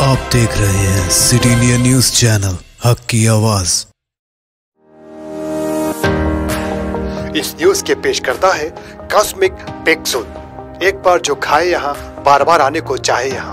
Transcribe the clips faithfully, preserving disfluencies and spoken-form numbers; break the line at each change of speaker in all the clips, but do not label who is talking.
आप देख रहे हैं सिटी इंडिया न्यूज चैनल, हक की आवाज।
इस न्यूज के पेश करता है कॉस्मिक पिक्सल। एक बार जो खाए यहाँ, बार बार आने को चाहे यहाँ।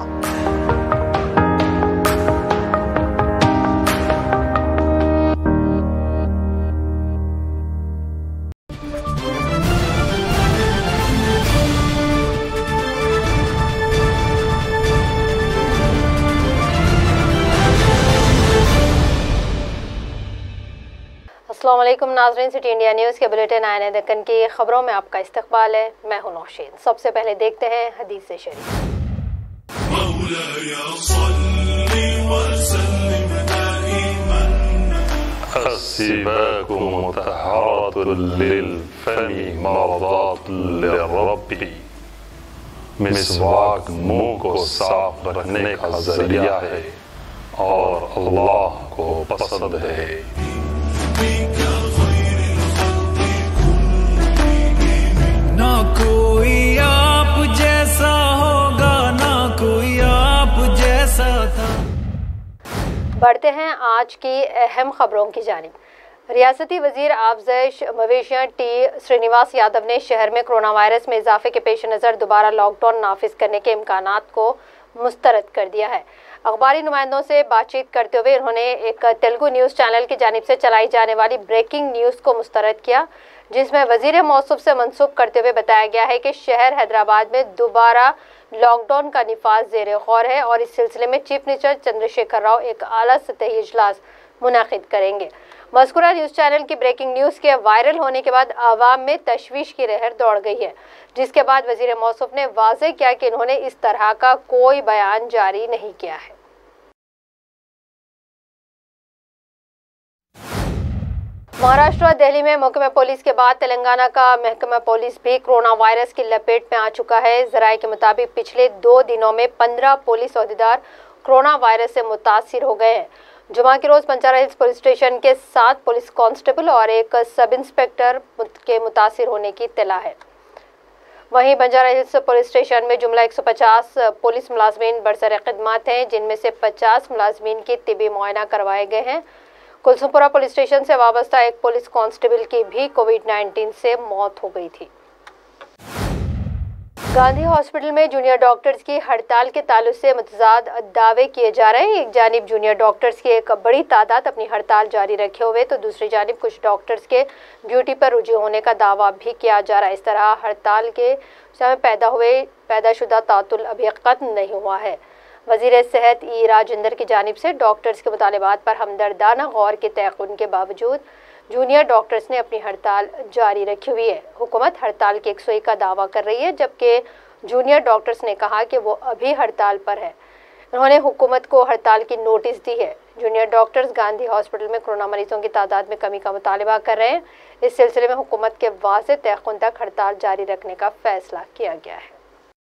अस्सलाम वालेकुम नाज़रीन, सिटी इंडिया न्यूज़ के बुलेटिन आईने दक्कन की खबरों में आपका इस्तकबाल है। मैं हूं नौशीन। सबसे पहले देखते हैं हदीस शरीफ।
मिसवाक मुंह को साफ रखने का जरिया है और अल्लाह को पसंद है।
ना कोई आप जैसा होगा, ना कोई आप जैसा था।
बढ़ते हैं आज की अहम खबरों की जानिब। रियासती वजीर आफजैश मवेशियाँ टी श्रीनिवास यादव ने शहर में कोरोना वायरस में इजाफे के पेश नज़र दोबारा लॉकडाउन नाफिज करने के इम्कानात को मुस्तरद कर दिया है। अखबारी नुमाइंदों से बातचीत करते हुए उन्होंने एक तेलुगु न्यूज़ चैनल की जानिब से चलाई जाने वाली ब्रेकिंग न्यूज़ को मुस्तरद किया, जिसमें वजीर मौसूफ से मंसूब करते हुए बताया गया है कि शहर हैदराबाद में दोबारा लॉकडाउन का निफाज ज़ेर गौर है और इस सिलसिले में चीफ मिनिस्टर चंद्रशेखर राव एक आला सतही इजलास मुनाकिद करेंगे। मज़कूरा न्यूज़ चैनल की ब्रेकिंग न्यूज़ के वायरल होने के बाद आवाम में तशवीश की लहर दौड़ गई है, जिसके बाद वजीर मौसूफ ने वाज़ेह किया कि इन्होंने इस तरह का कोई बयान जारी नहीं किया है। महाराष्ट्र और दिल्ली में महकमा पुलिस के बाद तेलंगाना का महकमा पुलिस भी कोरोना वायरस की लपेट में आ चुका है। ज़राए के मुताबिक पिछले दो दिनों में पंद्रह पुलिस अहदेदार कोरोना वायरस से मुतासिर हो गए हैं। जुमा के रोज़ बंजारा हिल्स पुलिस स्टेशन के सात पुलिस कांस्टेबल और एक सब इंस्पेक्टर के मुतासिर होने की इत्तला है। वहीं बंजारा हिल्स पुलिस स्टेशन में जुमला एक सौ पचास पुलिस मुलाजमीन बरसर खिदमत हैं, जिनमें से पचास मुलाजमीन की तिबी मुआयना करवाए गए हैं। कुलसुमपुरा पुलिस स्टेशन से वाबस्ता एक पुलिस कांस्टेबल की भी कोविड नाइन्टीन से मौत हो गई थी। गांधी हॉस्पिटल में जूनियर डॉक्टर्स की हड़ताल के ताल्लुक से मुतजाद दावे किए जा रहे हैं। एक जानिब जूनियर डॉक्टर्स की एक बड़ी तादाद अपनी हड़ताल जारी रखे हुए, तो दूसरी जानिब कुछ डॉक्टर्स के ड्यूटी पर रुझू होने का दावा भी किया जा रहा है। इस तरह हड़ताल के समय पैदा हुए पैदाशुदा तातुल अभी खत्म नहीं हुआ है। वज़ीर सेहत ई राजेंद्र की जानिब से डॉक्टर्स के मुतालिबात पर हमदर्दाना गौर के तयक़ुन के बावजूद जूनियर डॉक्टर्स ने अपनी हड़ताल जारी रखी हुई है। हुकूमत हड़ताल की एकसुई का दावा कर रही है, जबकि जूनियर डॉक्टर्स ने कहा कि वो अभी हड़ताल पर है। उन्होंने हुकूमत को हड़ताल की नोटिस दी है। जूनियर डॉक्टर्स गांधी हॉस्पिटल में कोरोना मरीजों की तादाद में कमी का मुतालबा कर रहे हैं। इस सिलसिले में हुकूमत के वाज़ेह तयक़ुन तक हड़ताल जारी रखने का फैसला किया गया है।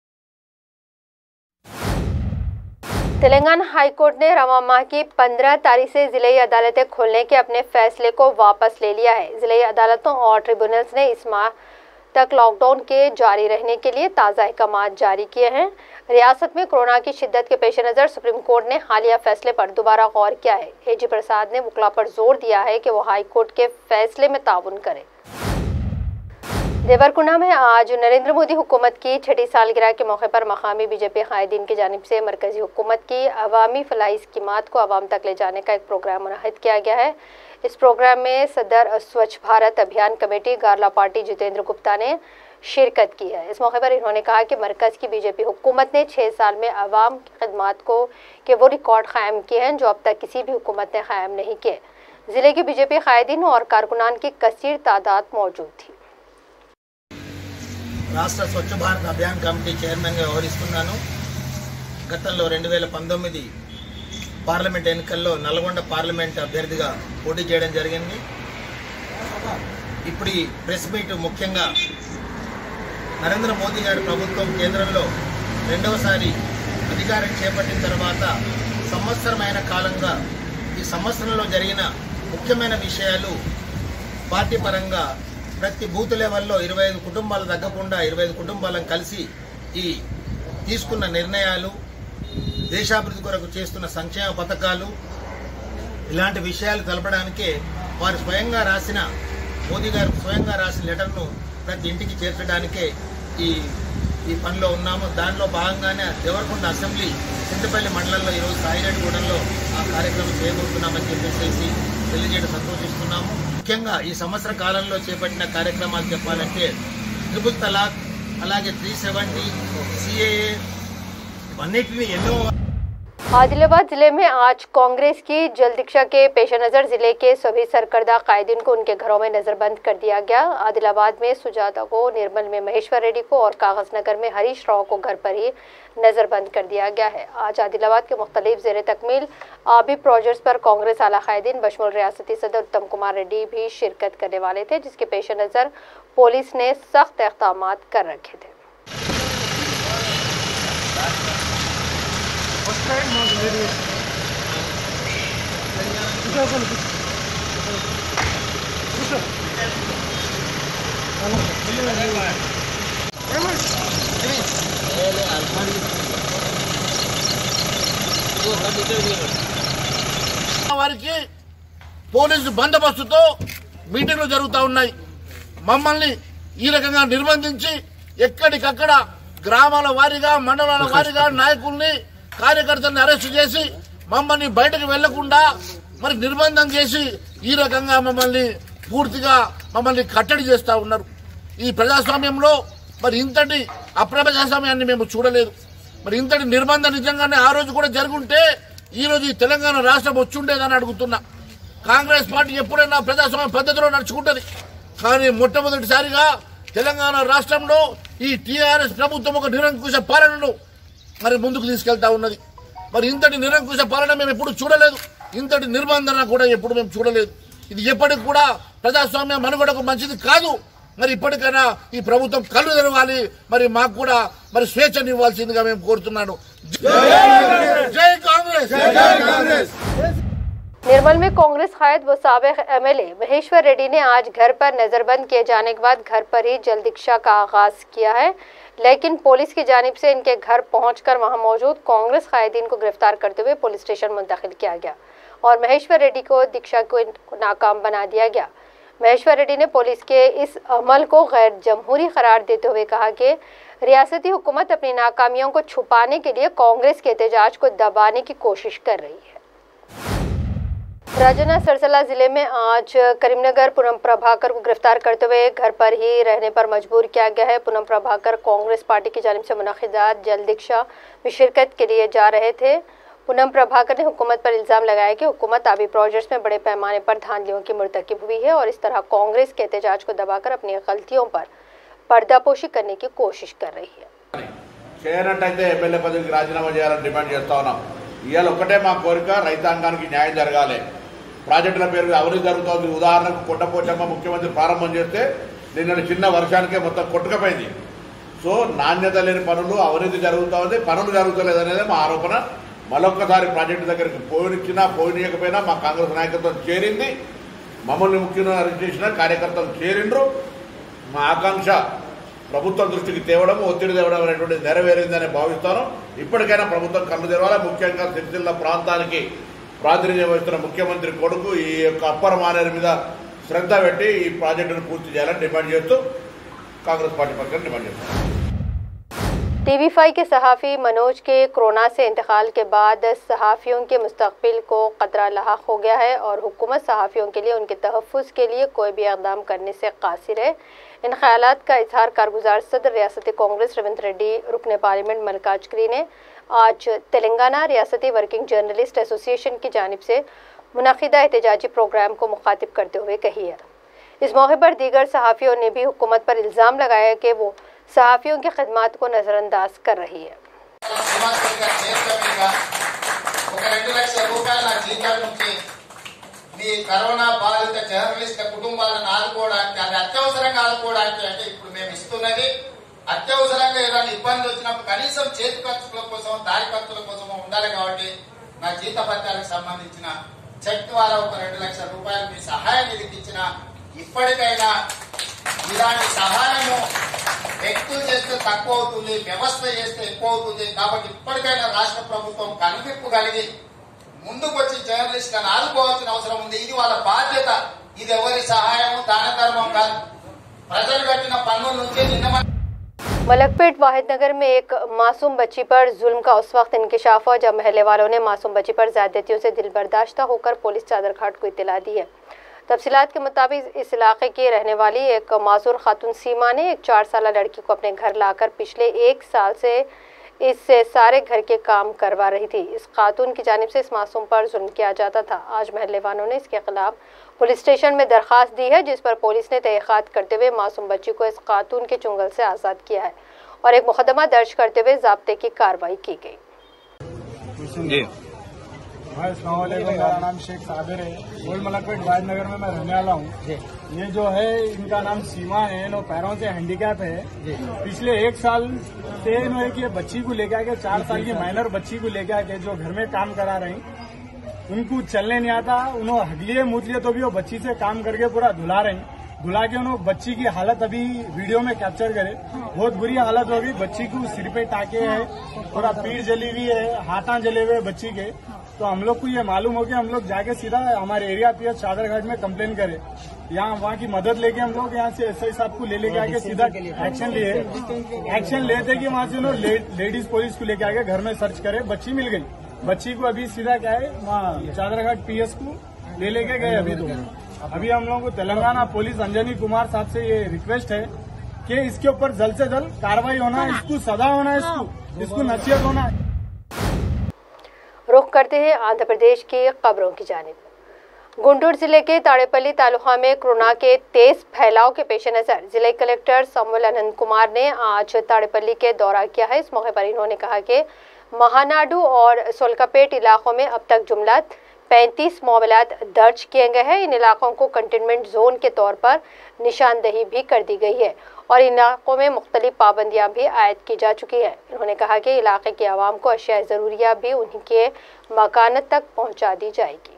तेलंगाना हाई कोर्ट ने रवा माह की पंद्रह तारीख से ज़िले अदालतें खोलने के अपने फैसले को वापस ले लिया है। ज़िले अदालतों और ट्रिब्यूनल्स ने इस माह तक लॉकडाउन के जारी रहने के लिए ताज़ा अहकाम जारी किए हैं। रियासत में कोरोना की शिद्दत के पेश नज़र सुप्रीम कोर्ट ने हालिया फैसले पर दोबारा गौर किया है। ए जी प्रसाद ने वकला पर जोर दिया है कि वो हाई कोर्ट के फैसले में ताउन करें। देवरकुंडा में आज नरेंद्र मोदी हुकूमत की छठी सालगिरह के मौके पर मकामी बीजेपी कायदीन की जानिब से मरकजी हुकूमत की अवामी फलाही स्कीमात को आवाम तक ले जाने का एक प्रोग्राम मुनअक्किद किया गया है। इस प्रोग्राम में सदर स्वच्छ भारत अभियान कमेटी गारला पार्टी जितेंद्र गुप्ता ने शिरकत की है। इस मौके पर इन्होंने कहा कि मरकज़ की बीजेपी हुकूमत ने छः साल में आवाम की खदमात को के वो रिकॉर्ड कायम किए हैं जो अब तक किसी भी हुकूमत ने कायम नहीं किए। ज़िले की बीजेपी कायदीन और कारकुनान की कसीर तादाद मौजूद थी।
రాష్ట్ర స్వచ్ఛ భారత్ అభియాన్ కమిటీ చైర్మన్గా వ్యవహరిస్తున్నాను. గతంలో రెండు వేల పంతొమ్మిది పార్లమెంట్ ఎన్నికల్లో నల్గొండ పార్లమెంట్ అభ్యర్థిగా పోటీ చేయడం జరిగింది. ఇప్పుడు ఈ ప్రెస్ మీట్ ముఖ్యంగా నరేంద్ర మోదీ గారి ప్రభుత్వం కేంద్రంలో రెండవసారి అధికారం చేపట్టిన తర్వాత సంవత్సరమైన కాలంగా ఈ సంవత్సరంలో జరిగిన ముఖ్యమైన విషయాలు పార్టీ పరంగా ప్రతి బూత్ లెవెల్లో ఇరవై ఐదు కుటుంబాలు తగ్గకుండా ఇరవై ఐదు కుటుంబాలను కలిసి ఈ తీసుకున్న నిర్ణయాలు దేశాభివృద్ధి కొరకు చేస్తున్న సంక్షేమ పథకాలు ఇలాంటి విషయాలు తెలపడానికే వారు స్వయంగా రాసిన మోదీ గారు స్వయంగా రాసిన లెటర్ను ప్రతి ఇంటికి చేర్చడానికే ఈ ఈ పనిలో ఉన్నాము. దానిలో భాగంగానే దేవరకొండ అసెంబ్లీ చింతపల్లి మండలంలో ఈరోజు సాయిరెడ్డిగూడెంలో ఆ కార్యక్రమం చేయబోతున్నామని చెప్పేసి తెలియజేయడం సంతోషిస్తున్నాము. ముఖ్యంగా ఈ సంవత్సర కాలంలో చేపట్టిన కార్యక్రమాలు చెప్పాలంటే ట్రిపుల్ తలాక్, అలాగే త్రీ సెవెంటీ, సిఏఏ అన్నిటిని ఎన్నో.
आदिलाबाद जिले में आज कांग्रेस की जलदीक्षा के पेश नज़र जिले के सभी सरकर्दा कायदीन को उनके घरों में नजरबंद कर दिया गया। आदिलाबाद में सुजाता को, निर्मल में महेश्वर रेड्डी को और कागज नगर में हरीश राव को घर पर ही नजरबंद कर दिया गया है। आज आदिलाबाद के मुख्तलिफ ज़ेर तकमील आबी प्रोजेक्ट्स पर कांग्रेस आला कायदीन बशमुल रियासती सदर उत्तम कुमार रेड्डी भी शिरकत करने वाले थे, जिसके पेश नज़र पुलिस ने सख्त इक़दाम कर रखे थे।
వారికి పోలీసు బందోబస్తుతో మీటింగ్లు జరుగుతూ ఉన్నాయి. మమ్మల్ని ఈ రకంగా నిర్బంధించి ఎక్కడికక్కడ గ్రామాల వారీగా, మండలాల వారీగా నాయకుల్ని, కార్యకర్తల్ని అరెస్టు చేసి మమ్మల్ని బయటకు వెళ్లకుండా మరి నిర్బంధం చేసి ఈ రకంగా మమ్మల్ని పూర్తిగా మమ్మల్ని కట్టడి చేస్తూ ఉన్నారు. ఈ ప్రజాస్వామ్యంలో మరి ఇంతటి అప్రజాస్వామ్యాన్ని మేము చూడలేదు. మరి ఇంతటి నిర్బంధం నిజంగానే ఆ రోజు కూడా జరుగుంటే ఈ రోజు ఈ తెలంగాణ రాష్ట్రం వచ్చుండేదని అడుగుతున్నా. కాంగ్రెస్ పార్టీ ఎప్పుడైనా ప్రజాస్వామ్య పద్ధతిలో నడుచుకుంటుంది, కానీ మొట్టమొదటిసారిగా తెలంగాణ రాష్ట్రంలో ఈ టీఆర్ఎస్ ప్రభుత్వం ఒక నిరంకుశ పాలనను మరి ముందుకు తీసుకెళ్తా ఉన్నది. మరి ఇంతటి నిరంకుశ పాలన మేము ఎప్పుడు చూడలేదు, ఇంతటి నిర్బంధన కూడా ఎప్పుడు మేము చూడలేదు. ఇది ఎప్పటికి కూడా ప్రజాస్వామ్య మనుగడకు మంచిది కాదు. మరి ఇప్పటికైనా ఈ ప్రభుత్వం కళ్ళు తెరవాలి, మరి మాకు కూడా మరి స్వేచ్ఛను ఇవ్వాల్సిందిగా మేము కోరుతున్నాను. జై కాంగ్రెస్.
निर्मल में कांग्रेस कायद व साबिक एमएलए महेश्वर रेड्डी ने आज घर पर नजरबंद किए जाने के बाद घर पर ही जलदीक्षा का आगाज किया है, लेकिन पुलिस की जानिब से इनके घर पहुंचकर वहां मौजूद कांग्रेस कायदीन को गिरफ्तार करते हुए पुलिस स्टेशन मुंतकिल किया गया और महेश्वर रेड्डी को दीक्षा को नाकाम बना दिया गया। महेश्वर रेड्डी ने पुलिस के इस अमल को गैर जमहूरी करार देते हुए कहा कि रियासती हुकूमत अपनी नाकामियों को छुपाने के लिए कांग्रेस के एहतजाज को दबाने की कोशिश कर रही है। राजन्ना सरसला जिले में आज करीमनगर पूनम प्रभाकर को गिरफ्तार करते हुए घर पर ही रहने पर मजबूर किया गया है। पूनम प्रभाकर कांग्रेस पार्टी की जानिब से मुनक़िदा जलदीक्षा में शिरकत के लिए जा रहे थे। पूनम प्रभाकर ने हुकूमत पर इल्ज़ाम लगाया कि हुकूमत आबी प्रोजेक्ट्स में बड़े पैमाने पर धांधलियों की मुर्तकिब हुई है और इस तरह कांग्रेस के एहतजाज को दबाकर अपनी गलतियों पर पर्दापोशी करने की कोशिश कर रही है।
చేయనట్టయితే ఎమ్మెల్యే పదవికి రాజీనామా చేయాలని డిమాండ్ చేస్తా ఉన్నాం. ఇవాళ ఒకటే మా కోరిక, రైతాంగానికి న్యాయం జరగాలి. ప్రాజెక్టుల పేరు అవినీతి జరుగుతోంది. ఉదాహరణకు కొండపోచమ్మ ముఖ్యమంత్రి ప్రారంభం చేస్తే నిన్న చిన్న వర్షానికే మొత్తం కొట్టుకపోయింది. సో నాణ్యత లేని పనులు, అవినీతి జరుగుతోంది, పనులు జరుగుతలేదు అనేది మా ఆరోపణ. మరొక్కసారి ప్రాజెక్టు దగ్గరికి పోయినిచ్చినా పోయినీయకపోయినా మా కాంగ్రెస్ నాయకత్వం చేరింది. మమ్మల్ని ముఖ్యంగా అరెస్ట్ చేసిన కార్యకర్తలు చేరిండ్రు. మా ఆకాంక్ష ప్రభుత్వం దృష్టికి తేవడం, ఒత్తిడి తేవడం అనేటువంటిది నెరవేరిందని భావిస్తాను. ఇప్పటికైనా ప్రభుత్వం కళ్ళు తెరవాలి. ముఖ్యంగా సిరిసిల్ల ప్రాంతానికి ప్రాతినిధ్యం వహిస్తున్న ముఖ్యమంత్రి కొడుకు ఈ యొక్క అప్పర్ మానేరు మీద శ్రద్ధ పెట్టి ఈ ప్రాజెక్టును పూర్తి చేయాలని డిమాండ్ చేస్తూ కాంగ్రెస్ పార్టీ పక్షాన డిమాండ్ చేస్తాం.
टीवी फाइव के सहाफ़ी मनोज के कोरोना से इंतकाल के बाद सहाफ़ियों के मुस्तकबिल को खतरा लाहक हो गया है और हुकूमत सहाफ़ियों के लिए उनके तहफ़्फ़ुज़ के लिए कोई भी इक़दाम करने से कासिर है। इन ख़यालात का इजहार कारगुजार सदर रियासती कांग्रेस रेवंत रेड्डी रुकने पार्लियामेंट मल्लिकार्जुन ने आज तेलंगाना रियासती वर्किंग जर्नलिस्ट एसोसिएशन की जानिब से मुनक़िदा एहतजाजी प्रोग्राम को मुखातिब करते हुए कही है। इस मौके पर दीगर सहाफ़ियों ने भी हुकूमत पर इल्ज़ाम लगाया कि वो सहाफ़ियों की खिदमत को नज़रअंदाज कर रही है।
మీ కరోనా బాధిత జర్నలిస్టుల కుటుంబాలను ఆదుకోవడానికి, అది అత్యవసరంగా ఆదుకోవడానికి అంటే ఇప్పుడు మేము ఇస్తున్నది అత్యవసరంగా ఏదైనా ఇబ్బంది వచ్చినప్పుడు కనీసం చేతి ఖర్చుల కోసం, దారి ఖర్చుల కోసం ఉండాలి. కాబట్టి నా జీత భత్యాలకు సంబంధించిన చెక్ ద్వారా ఒక రెండు లక్షల రూపాయలు మీ సహాయ నిధికి ఇచ్చిన, ఇప్పటికైనా ఇలాంటి సహాయము వ్యక్తులు చేస్తే తక్కువ అవుతుంది, వ్యవస్థ చేస్తే ఎక్కువ అవుతుంది. కాబట్టి ఇప్పటికైనా రాష్ట్ర ప్రభుత్వం కనువిప్పు కలిగి ముందుకు వచ్చి జర్నలిస్టులను ఆదుకోవాల్సిన అవసరం ఉంది. ఇది వాళ్ళ బాధ్యత. ఇది ఎవరి సహాయము దాన ధర్మం కాదు. ప్రజలు కట్టిన పన్నుల నుంచి నిన్న
मलकपेट वाहिदनगर में एक मासूम बच्ची पर जुल्म का उस वक्त इंकशाफ हुआ जब महल्ले वालों ने मासूम बच्ची पर ज्यादतियों से दिलबर्दाश्ता होकर पुलिस चादरघाट को इत्तला दी है। तफसीलात के मुताबिक इस इलाके की रहने वाली एक मासूर खातून सीमा ने एक चार साल लड़की को अपने घर लाकर पिछले एक साल से इससे सारे घर के काम करवा रही थी। इस खातून की जानिब से इस मासूम पर जुल्म किया जाता था। आज महल्ले वालों ने इसके खिलाफ पुलिस स्टेशन में दरखास्त दी है, जिस पर पुलिस ने तहकीकात करते हुए मासूम बच्ची को इस खातून के चुंगल से आज़ाद किया है और एक मुकदमा दर्ज करते हुए ज़ाब्ते की कार्रवाई की गई।
अस्सलाम वालेकुम, मेरा नाम शेख साबिर है। गोल मलकपेट वाहिदनगर में मैं रहने वाला हूँ। ये जो है इनका नाम सीमा है, नो पैरों से हैंडीकैप है। पिछले एक साल से इन्होंने एक ये बच्ची को लेके आके, चार साल की माइनर बच्ची को लेके आके जो घर में काम करा रही, उनको चलने नहीं आता, उन्होंने हगलिए मूतलिए तो भी वो बच्ची से काम करके पूरा धुला रही। धुला के उन्होंने बच्ची की हालत अभी वीडियो में कैप्चर करे, बहुत बुरी हालत हो गई। बच्ची को सिर पे टाके है, पूरा पीठ जली हुई है, हाथा जले हुए बच्ची के। तो हम लोग को ये मालूम हो गया, हम लोग जाके सीधा हमारे एरिया पीएस चादरघाट में कंप्लेन करे। यहाँ वहाँ की मदद लेके हम लोग यहाँ से एसआई साहब को ले लेके आके सीधा एक्शन लिए एक्शन लेते कि वहाँ से उन्होंने ले, लेडीज पुलिस को लेके आके घर में सर्च करे। बच्ची मिल गई। बच्ची को अभी सीधा क्या है वहाँ चादरघाट पीएस को ले लेके गए। अभी तो अभी हम लोगों को तेलंगाना पुलिस अंजनी कुमार साहब से ये रिक्वेस्ट है कि इसके ऊपर जल्द से जल्द कार्रवाई होना है, इसको सजा होना है, इसको इसको नसीहत होना है।
रुख करते हैं आंध्र प्रदेश की खबरों की जानिब। गुंटूर जिले के ताड़ेपल्ली तालुका में कोरोना के तेज फैलाव के पेश नज़र जिले कलेक्टर समवेल अनंत कुमार ने आज ताड़ेपल्ली के दौरा किया है। इस मौके पर इन्होंने कहा कि महानाडू और सोलकापेट इलाकों में अब तक जुमला पैंतीस मामलात दर्ज किए गए हैं। इन इलाकों को कंटेनमेंट जोन के तौर पर निशानदही भी कर दी गई है और इन इलाकों में मुख्तलिफ पाबंदियां भी आयद की जा चुकी है। उन्होंने कहा कि इलाके के आवाम को अशिया ज़रूरिया भी उनके मकानत तक पहुंचा दी जाएगी।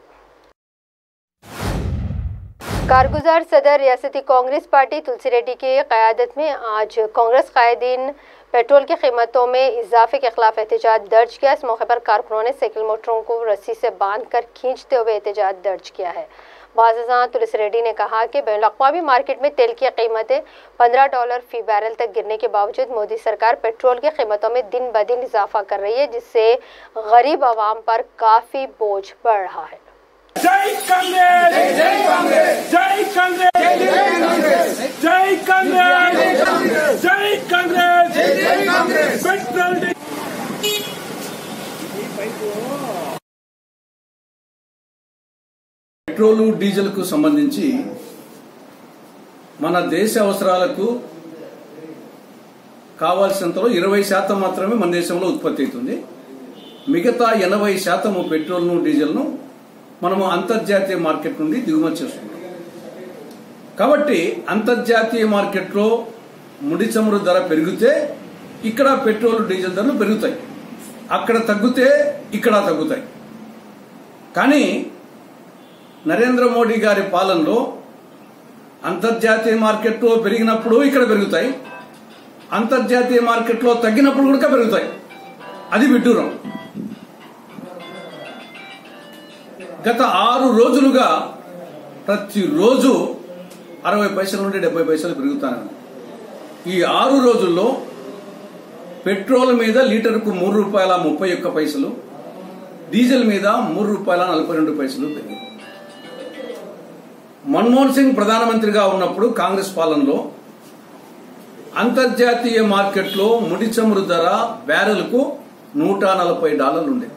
कारगुजार सदर रियासती कांग्रेस पार्टी तुलसी रेड्डी की क़यादत में आज कांग्रेस कायदीन पेट्रोल की कीमतों में इजाफे के खिलाफ एहतजाज दर्ज किया। इस मौके पर कारकुनों ने साइकिल मोटरों को रस्सी से बांधकर खींचते हुए एहतजाज दर्ज किया है। बाज़ तुलसी रेड्डी ने कहा कि बैनुल अक़वामी मार्केट में तेल की कीमतें पंद्रह डॉलर फी बैरल तक गिरने के बावजूद मोदी सरकार पेट्रोल की कीमतों में दिन ब दिन इजाफा कर रही है, जिससे गरीब आवाम पर काफ़ी बोझ बढ़ रहा है।
जय कांग्रेस, जय कांग्रेस, जय कांग्रेस, जय कांग्रेस, जय कांग्रेस, जय कांग्रेस। पेट्रोल
పెట్రోలు డీజిల్కు సంబంధించి మన దేశ అవసరాలకు కావాల్సినంతలో ఇరవై శాతం మాత్రమే మన దేశంలో ఉత్పత్తి అవుతుంది. మిగతా ఎనభై శాతం పెట్రోల్ను డీజిల్ను మనము అంతర్జాతీయ మార్కెట్ నుండి దిగుమతి చేస్తున్నాం. కాబట్టి అంతర్జాతీయ మార్కెట్లో ముడి చమురు ధర పెరిగితే ఇక్కడ పెట్రోల్ డీజిల్ ధరలు పెరుగుతాయి, అక్కడ తగ్గితే ఇక్కడ తగ్గుతాయి. కానీ నరేంద్ర మోడీ గారి పాలనలో అంతర్జాతీయ మార్కెట్లో పెరిగినప్పుడు ఇక్కడ పెరుగుతాయి, అంతర్జాతీయ మార్కెట్లో తగ్గినప్పుడు కూడా పెరుగుతాయి. అది విడ్డూరం. గత ఆరు రోజులుగా ప్రతిరోజు అరవై పైసల నుండి డెబ్బై పైసలు పెరుగుతాను. ఈ ఆరు రోజుల్లో పెట్రోల్ మీద లీటర్కు మూడు రూపాయల ముప్పై ఒక్క పైసలు, డీజిల్ మీద మూడు రూపాయల నలభై రెండు పైసలు పెరిగాయి. మన్మోహన్ సింగ్ ప్రధానమంత్రిగా ఉన్నప్పుడు కాంగ్రెస్ పాలనలో అంతర్జాతీయ మార్కెట్లో ముడి చమురు ధర బ్యారెల్కు నూట నలభై డాలర్లు ఉండే.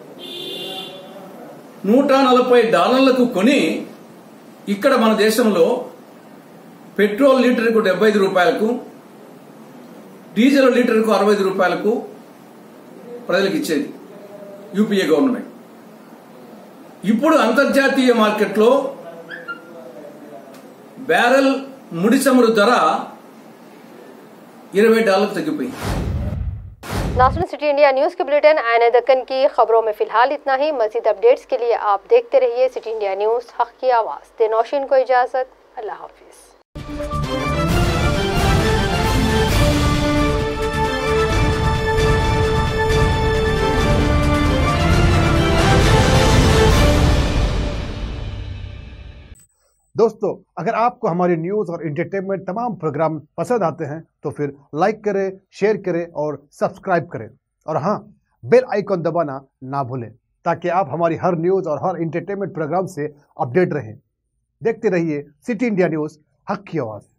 నూట నలభై డాలర్లకు కొని ఇక్కడ మన దేశంలో పెట్రోల్ లీటర్కు డెబ్బై ఐదు రూపాయలకు, డీజిల్ లీటర్కు అరవై ఐదు రూపాయలకు ప్రజలకు ఇచ్చేది యూపీఏ గవర్నమెంట్. ఇప్పుడు అంతర్జాతీయ మార్కెట్లో బ్యారెల్ ముడి చమురు ధర इरवे डॉलर तक।
नाज़रीन, सिटी इंडिया न्यूज़ के बुलेटिन आईने दक्कन की खबरों में फिलहाल इतना ही। मज़ीद अपडेट्स के लिए आप देखते रहिए सिटी इंडिया न्यूज़, हक़ की आवाज़। देनौशीन को इजाज़त, अल्लाह हाफ़िज़।
दोस्तों, अगर आपको हमारी न्यूज़ और एंटरटेनमेंट तमाम प्रोग्राम पसंद आते हैं तो फिर लाइक करें, शेयर करें और सब्सक्राइब करें। और हाँ, बेल आइकॉन दबाना ना भूलें ताकि आप हमारी हर न्यूज़ और हर एंटरटेनमेंट प्रोग्राम से अपडेट रहें। देखते रहिए सिटी इंडिया न्यूज़, हक की आवाज़।